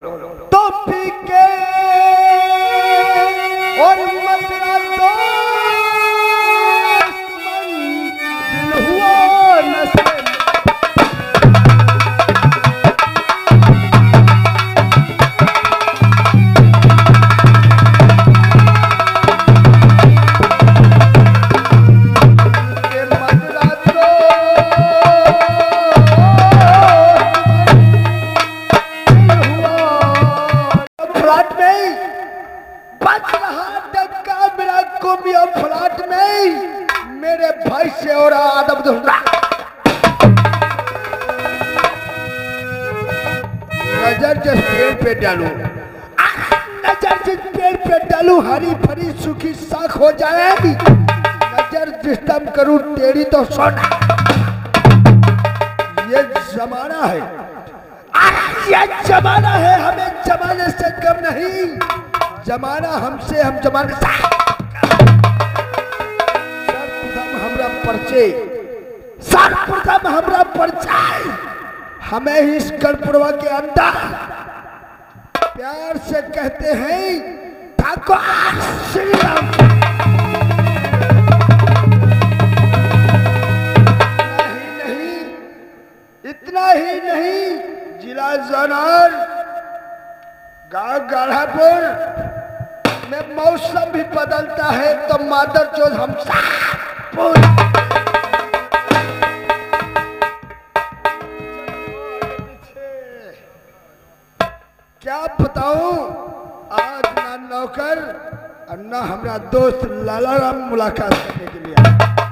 तो पी के और मदरा दोस्त दिल हुआ नशे फ्लैट में मेरे भाई से और आदम नजर जिस पेड़ पे डालू नजर जिस पेड़ पे डालू हरी भरी सूखी साख हो जाएगी। नजर जिस दम करूं तेरी तो सोना। ये जमाना है, ये जमाना है, हमें जमाने से कम नहीं। जमाना हमसे, हम जमाने से। सर्वप्रथम हमरा परिचय हमें ही इस गढ़पुरवा के अंदर प्यार से कहते हैं ठाकुर श्री राम। नहीं, इतना ही नहीं, जिला जानर गांव गाढ़ापुर में मौसम भी बदलता है तो मादर चौथ हम क्या बताऊं। आज ना नौकर और ना हमारा दोस्त लाला राम मुलाकात करने के लिए।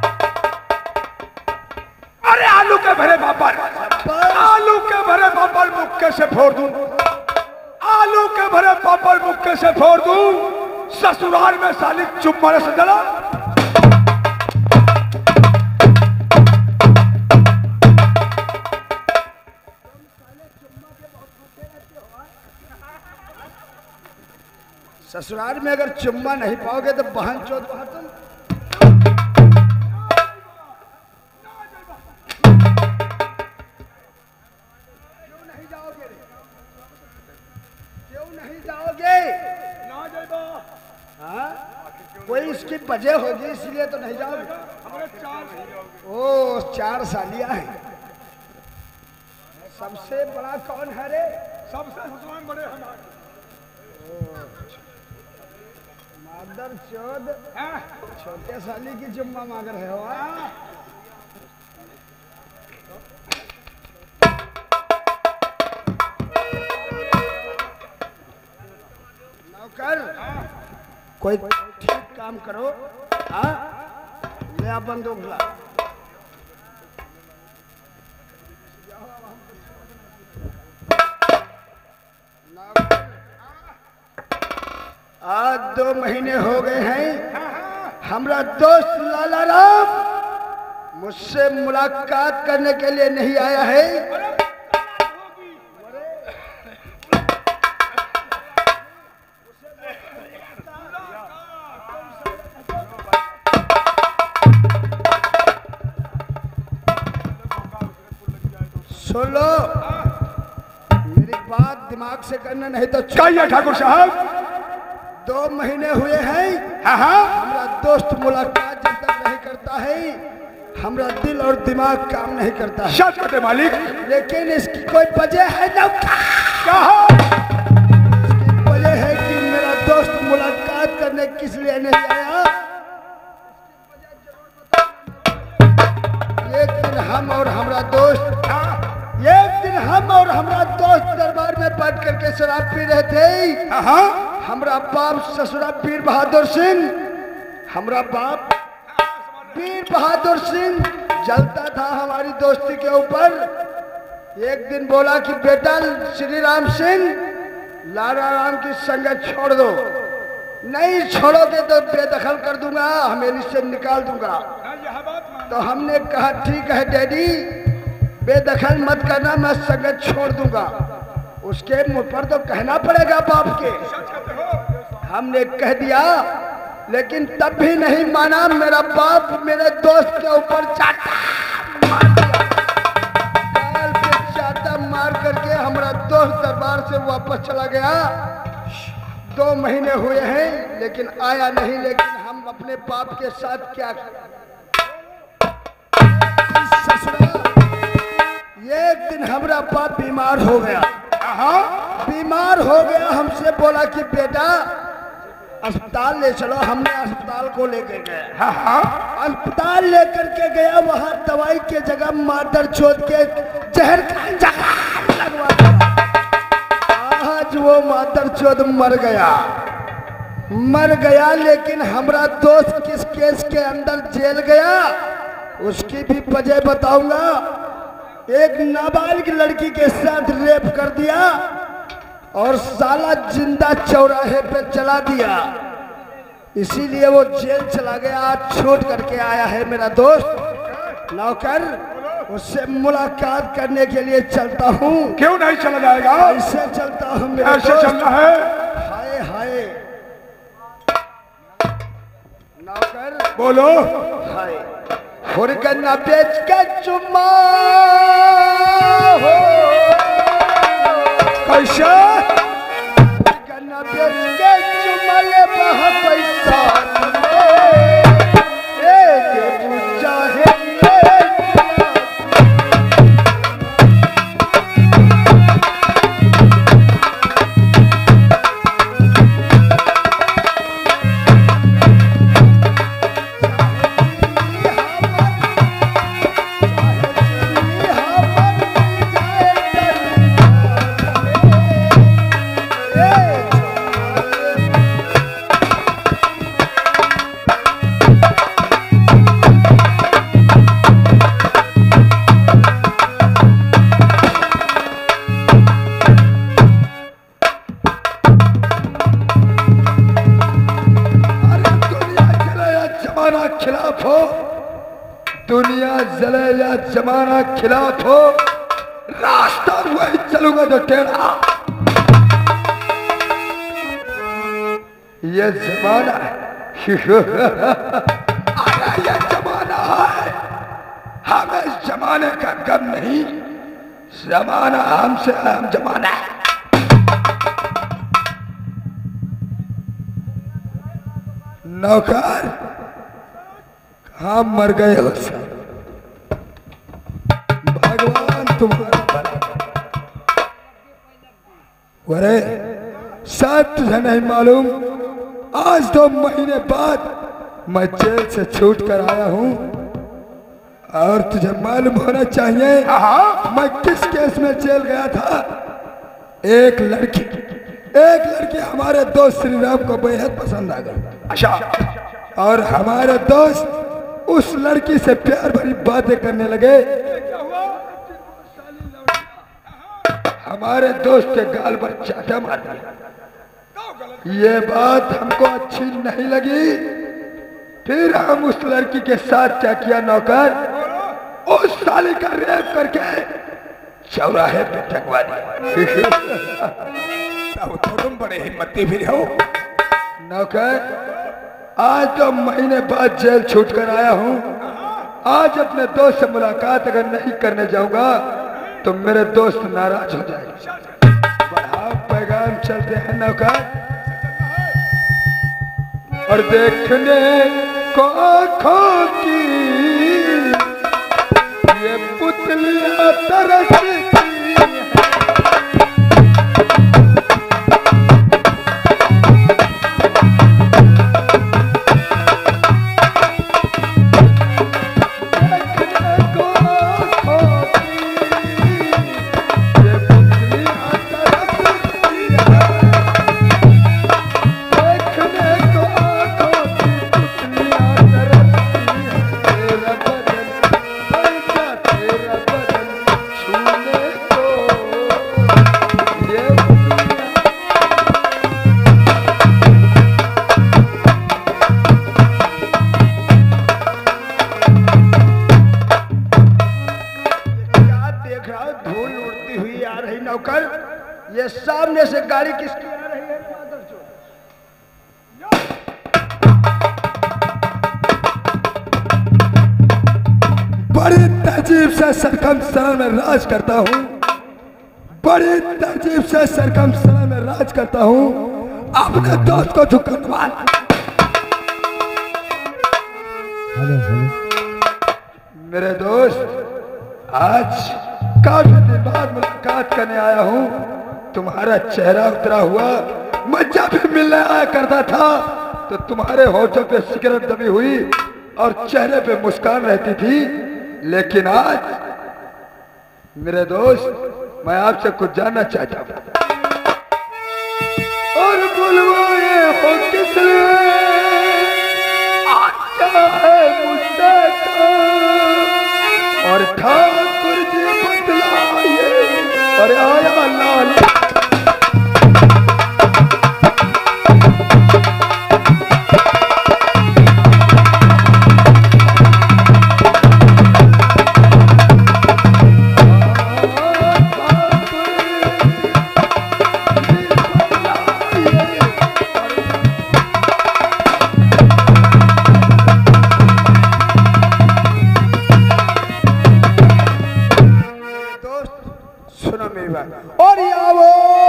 अरे आलू के भरे पापड़, आलू के भरे पापड़ मुक्के से फोड़ दूं, आलू के भरे पापड़ मुक्के से फोड़ दूं। ससुराल में साली चुप मारे से जला। ससुराल में अगर चुम्मा नहीं पाओगे तो बहन चोद वहां तुम। क्यों नहीं जाओगे? क्यों नहीं जाओगे? हाँ? कोई इसकी वजह होगी इसलिए तो नहीं जाओगे। ओ 4 सालियां हैं। सबसे बड़ा कौन है रे? सबसे बड़े हमारे मादर चौद छोटे साली की जुम्मा मांग रहे हो। नौकर कोई ठीक काम करो। हाँ ले आ बंदूक ला। आज 2 महीने हो गए हैं हमारा दोस्त लाला राम मुझसे मुलाकात करने के लिए नहीं आया है। सुन लो मेरी बात दिमाग से करना नहीं तो चाहिए ठाकुर साहब। 2 महीने हुए हैं हमारा दोस्त मुलाकात जब तक नहीं करता है हमारा दिल और दिमाग काम नहीं करता है। सच कहते मालिक। लेकिन इसकी कोई वजह है ना। कहा? इसकी वजह है कि मेरा दोस्त मुलाकात करने किस लिए नहीं आया। एक दिन हम और हमारा दोस्त दरबार में बैठ करके शराब पी रहे थे। हमारा बाप ससुरा वीर बहादुर सिंह, हमारा बाप वीर बहादुर सिंह जलता था हमारी दोस्ती के ऊपर। एक दिन बोला कि बेटा श्री राम सिंह लाला राम की संगत छोड़ दो, नहीं छोड़ोगे तो बेदखल कर दूंगा, हमें से निकाल दूंगा। तो हमने कहा ठीक है डैडी बेदखल मत करना, मैं संगत छोड़ दूंगा। उसके मुंह पर तो कहना पड़ेगा बाप के। हमने कह दिया लेकिन तब भी नहीं माना। मेरा बाप मेरे दोस्त के ऊपर चाटा मार दिया, गाल पे चाटा मार करके हमारा दोस्त दरबार से वापस चला गया। 2 महीने हुए हैं लेकिन आया नहीं। लेकिन हम अपने बाप के साथ क्या किया? एक दिन हमारा बाप बीमार हो गया। बीमार हो गया, हमसे बोला कि बेटा अस्पताल ले चलो। हमने अस्पताल को लेकर गए। अस्पताल लेकर के गया, वहां दवाई के जगह मादर चोद के जहर का जगह लगवा दिया। आज वो मादर चोद मर गया। लेकिन हमारा दोस्त किस केस के अंदर जेल गया उसकी भी वजह बताऊंगा। एक नाबालिग लड़की के साथ रेप कर दिया और साला जिंदा चौराहे पे जला दिया। इसीलिए वो जेल चला गया। आज छोड़ करके आया है मेरा दोस्त नौकर। उससे मुलाकात करने के लिए चलता हूँ। क्यों नहीं चला जाएगा? ऐसे चलता हूँ मेरा ऐसे चलना है। हाय हाय नौकर बोलो। हाय हुरगन्ना बेच के चुम्मा हो कैसे? गन्ना बेच के चुम्मा ले बहा पैसा चाहे दुनिया जले या जमाना खिलाफ हो, रास्ता वही चलूंगा जो टेढ़ा। ये जमाना ये जमाना है, हमें इस जमाने का गम नहीं, जमाना हमसे हम जमाना है। नौकर कहाँ मर गए हो सब? भगवान तुम्हारा भला। अरे शायद तुझे नहीं मालूम, आज 2 महीने बाद मैं जेल से छूट कर आया हूँ और तुझे मालूम होना चाहिए मैं किस केस में जेल गया था। एक लड़की हमारे दोस्त श्री राम को बेहद पसंद आ गई। अच्छा। और हमारे दोस्त उस लड़की से प्यार भरी बातें करने लगे। हमारे दोस्त के गाल पर चाटा मार दिया। ये बात हमको अच्छी नहीं लगी। फिर हम उस लड़की के साथ क्या किया नौकर, उस साली का रेप करके चौराहे पे टंगवा दिया। तो तुम बड़े हिम्मती भी हो नौकर। आज 2 महीने बाद जेल छूट कर आया हूँ। आज अपने दोस्त से मुलाकात अगर नहीं करने जाऊंगा तो मेरे दोस्त नाराज हो जाएंगे। बढ़ाओ पैगाम, चलते हैं नौकर। और देखने को आँखों की ये पुतलियां तरसती ये सामने से गाड़ी किसकी आ रही है? बड़े तहजीब से सरकमस्तान में राज करता हूँ। बड़े तहजीब से सरकमसरा में राज करता हूँ। अपने दोस्त को झुकवा। मेरे दोस्त, आज काफी दिन बाद मुलाकात करने आया हूँ। तुम्हारा चेहरा उतरा हुआ। मैं जब भी मिलने आया करता था तो तुम्हारे होठों पे सिगरेट दबी हुई और चेहरे पे मुस्कान रहती थी, लेकिन आज मेरे दोस्त मैं आपसे कुछ जानना चाहता हूँ। और बुलवाए हो किस लिए आता है मुझसे और ठाकुर जी बतलाइए और आया लाल। और आओ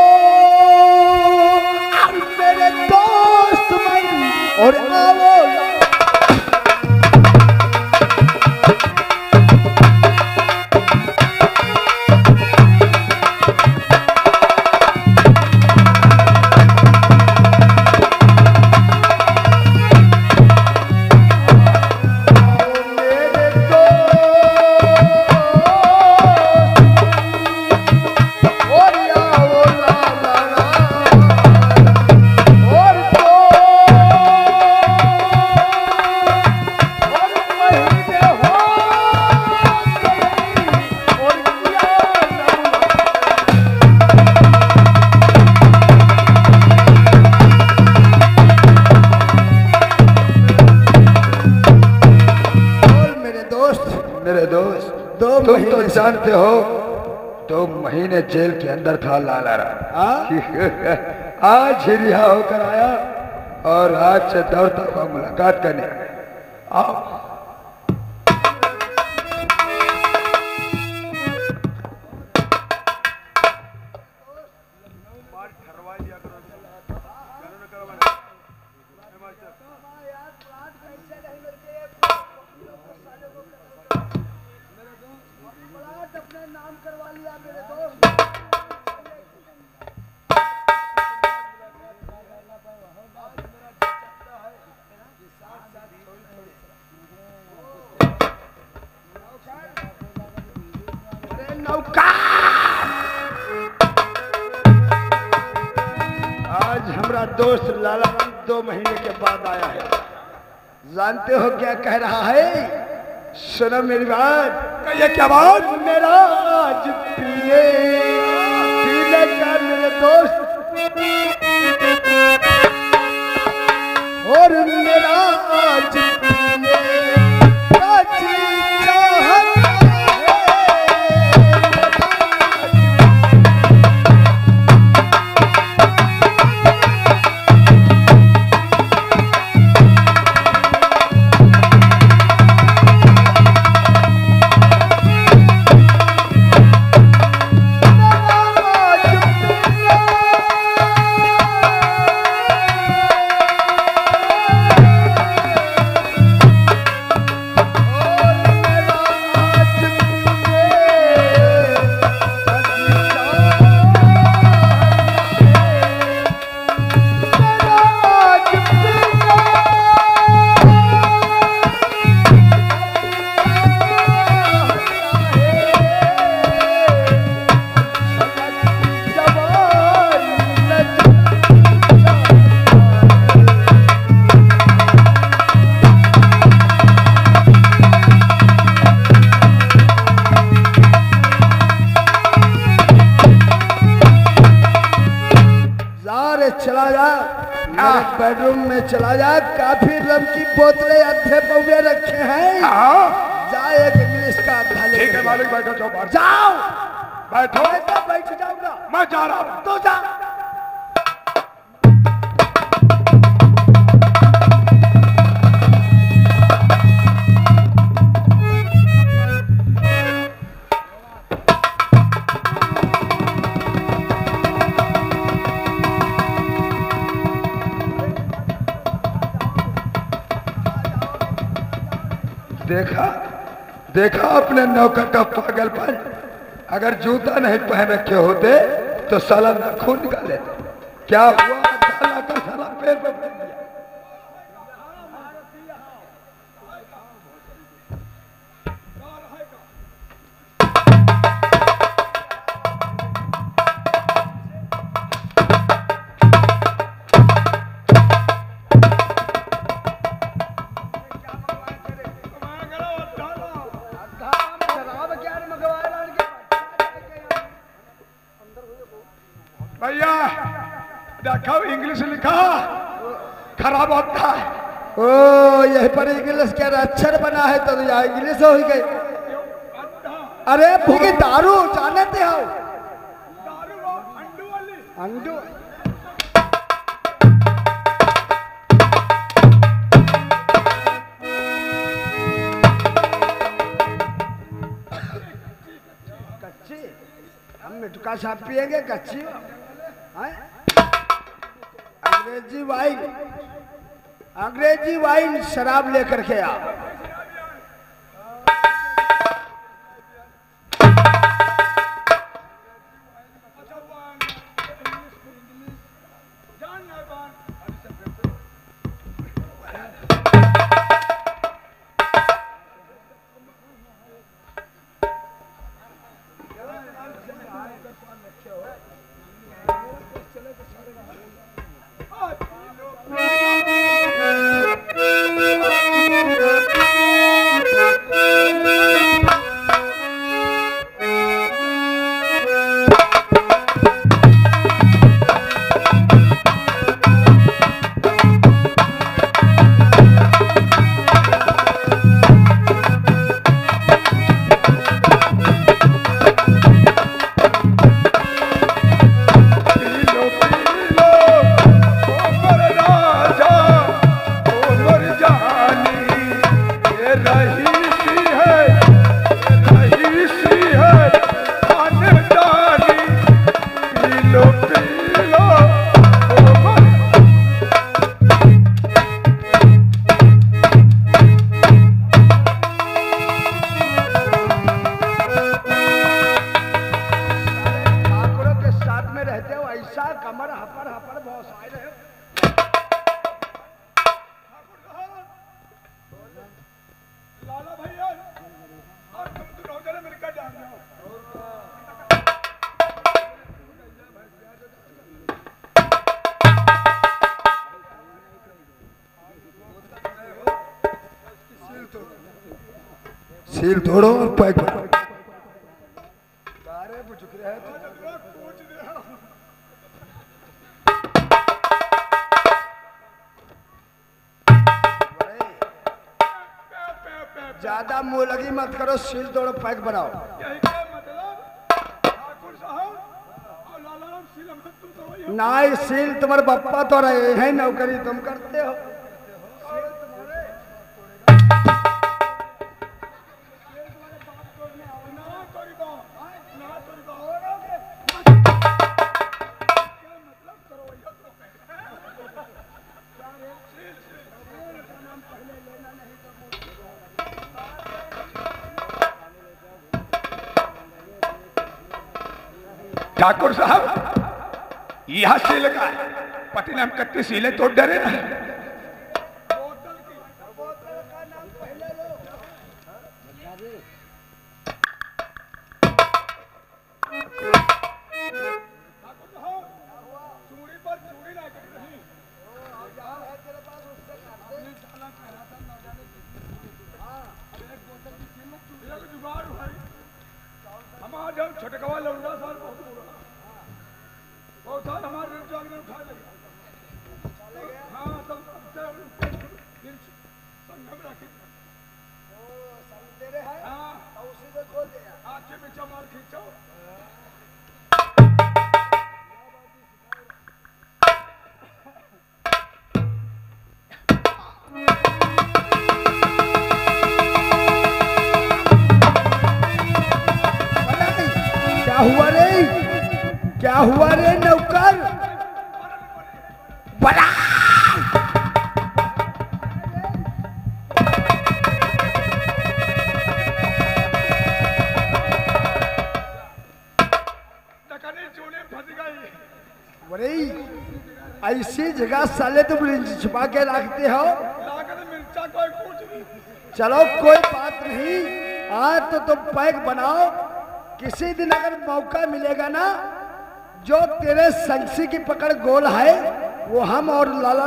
मेरे दोस्त मन और आओ तुम तो जानते हो 2 महीने जेल के अंदर था लाला राम। आज ही रिहा होकर आया और आज से दौड़ता हुआ मुलाकात करने आओ। नाम करवा लिया मेरे दोस्त। आज हमारा दोस्त लाला राम 2 महीने के बाद आया है। जानते हो क्या कह रहा है? सुनो मेरी बात। ये क्या बात? मेरा आज पीने का मेरे दोस्त और मेरा आज पीने का चाहता चला जा बेडरूम में चला जा। काफी रम की बोतलें अधे पौधे रखे हैं। जा एक इंग्लिश का ठीक है मालिक, बैठो जाओ। जाओ बैठो। बैठ जाऊंगा। मैं जा रहा हूँ। तो जा। देखा देखा अपने नौकर का पागलपन। अगर जूता नहीं पहन रखे होते तो साला नाखून निकाल लेते। क्या हुआ? साला का साला पैर पे पड़ गया। भैया देखो इंग्लिश लिखा खराब होता है। ओ यही पर इंग्लिश के अक्षर बना है तो यहाँ इंग्लिश हो गई। अरे भूखी दारू जानते हो? अंडू कच्ची हम मिठका साहब पिएंगे कच्ची अंग्रेजी वाइन शराब लेकर के आ। सील तोड़ो और पैक करो। ज्यादा मुंह लगी मत करो, सील तोड़ो पैक बनाओ। नहीं सील तुम्हारे पप्पा तो रहे हैं, नौकरी तुम करते हो। ठाकुर साहब यह सील का पति ने हम कत्ती सीले तोड़ डरे ना। हमारे छटकवा लौंडा साल बहुत साल हमारे उठा लगे। हाँ तब संगम रखी तेरे है। हाँ उसी में खोल दिया, आँखें में चमार खींचो। क्या हुआ रे नौकर? बड़ा अरे ऐसी जगह साले तुम रिंच छुपा के रखते हो। चलो कोई बात नहीं, आज तो तुम पैक बनाओ। किसी दिन अगर मौका मिलेगा ना, जो तेरे संसी की पकड़ गोल है वो हम और लाला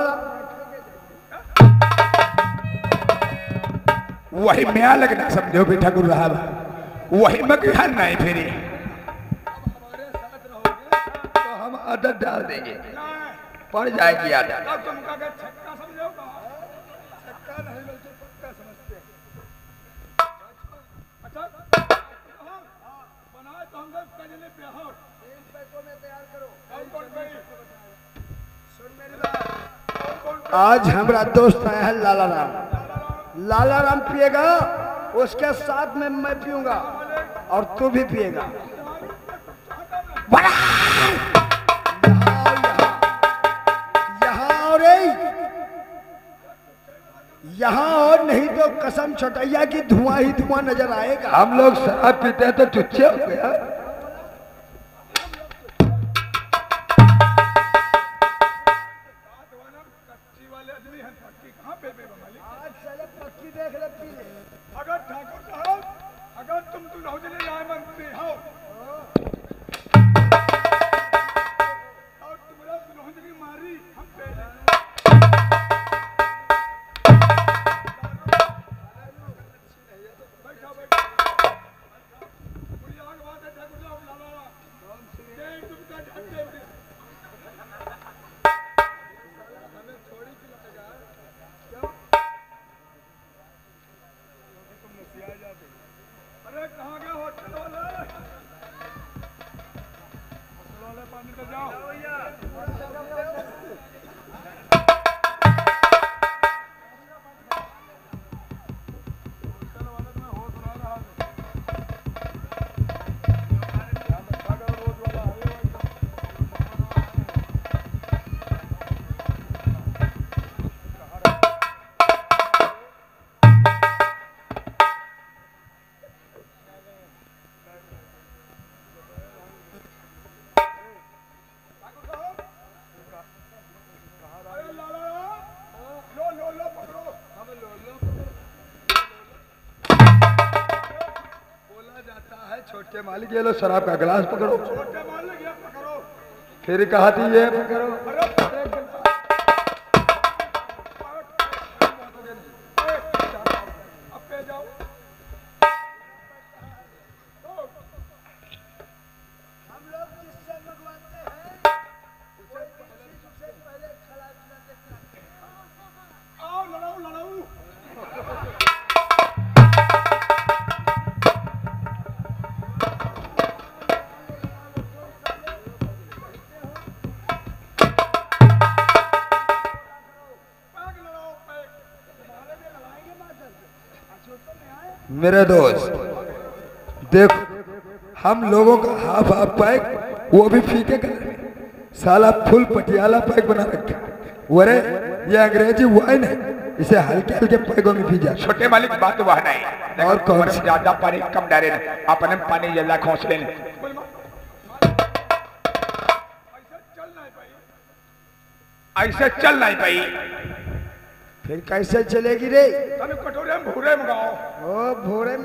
वही मैं लगना समझो बेटा गुरु रहा वही मगर नहीं फिरी तो हम आदत डाल देंगे, पड़ जाएगी आदत। आज हमारा दोस्त आया है लाला राम। लाला राम पिएगा, उसके साथ में मैं पीऊंगा और तू भी पिएगा। यहाँ और नहीं तो कसम छोटैया की धुआं ही धुआं नजर आएगा। हम लोग शराब पीते हैं तो चुच्चे हो गया। अगर ठाकुर साहब, अगर तुम दुल्हौजने न्याय मंत्री हो और तुम्हारा दुल्हौजनी मारी हम पे अरे कहाँ गया होटल वाले पानी तो जाओ। छोटे मालिक ये लो शराब का गिलास पकड़ो। छोटे मालिक ये पकड़ो। फिर कहा थी ये पकड़ो। अब पे जाओ। हम लोग जिससे मंगवाते हैं उसे पहले आओ लड़ाऊ लड़ाऊ। मेरे दोस्त देखो, हम लोगों का हाफ हाफ पैक, वो भी फीके कलर में, साला फुल पटियाला पैक बना रखा। वरे ये अंग्रेजी वाइन है, इसे हल्के हल्के पैकों में पी जा। छोटे मालिक बात वह नहीं और कौन सी? ज्यादा पानी कम डाले अपने पानी ज्यादा खोस ले। ऐसे चल नहीं पाई। फिर कैसे चलेगी रे? तने कटोरे में भूरे मंगाओ। ओ भोरे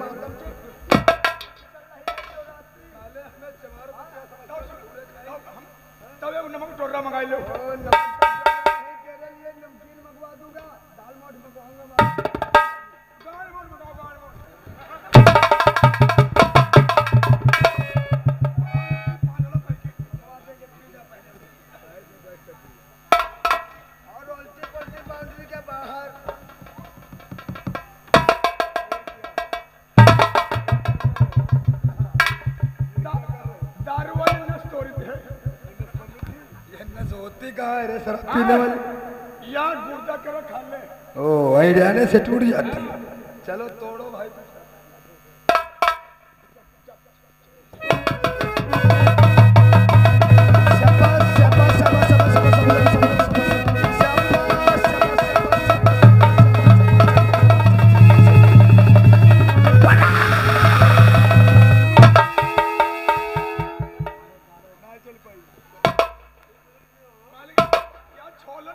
तब नमक टोरा मंगा लो। नमकीन मंगवा दूंगा, दाल मोठ मंगवाऊंगा। गाल मोठ मंगाओ, गाल मोठ। और उल्टी पल्टी बाउंड्री के बाहर दारू वाली न स्टोरी है। ये नस होती कहाँ है रे शराब पीने वाली? यार गुर्दा करो खा ले। ओ वहीं जाने से टूट जाती है। चलो तोड़ो भाई।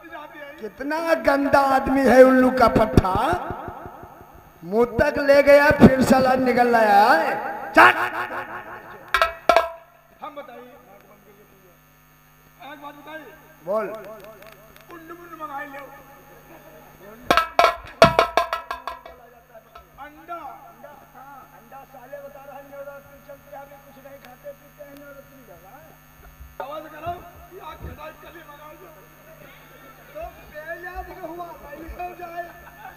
कितना गंदा आदमी है उल्लू का पट्टा। मुंह तक ले गया फिर साला निकल लाया है। चल हम बताइए एक बात बताइए। बोल। उंड मंगाई ले अंडा अंडा साले बता रहा है नवरात्रि चलती है अभी कुछ नहीं खाते पीते हैं नवरात्रि का। आवाज करो या खदाई कली मंगा दो तो बेयाद का हुआ पहले हो जाए।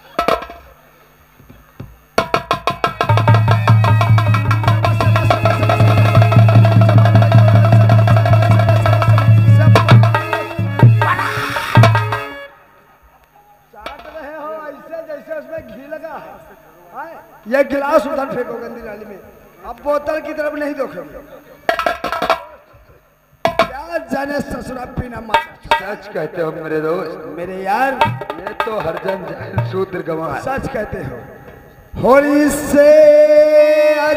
चाट रहे हो ऐसे जैसे उसमें घी लगा है। ये गिलास उधर फेंको गंदी नाली में। अब बोतल की तरफ नहीं देखोगे। क्या जाने ससुरा पीना मत। सच कहते हो मेरे दोस्त। मेरे यार ये तो हरजन जाहिल शूद्र गवाह है। सच कहते हो। होली से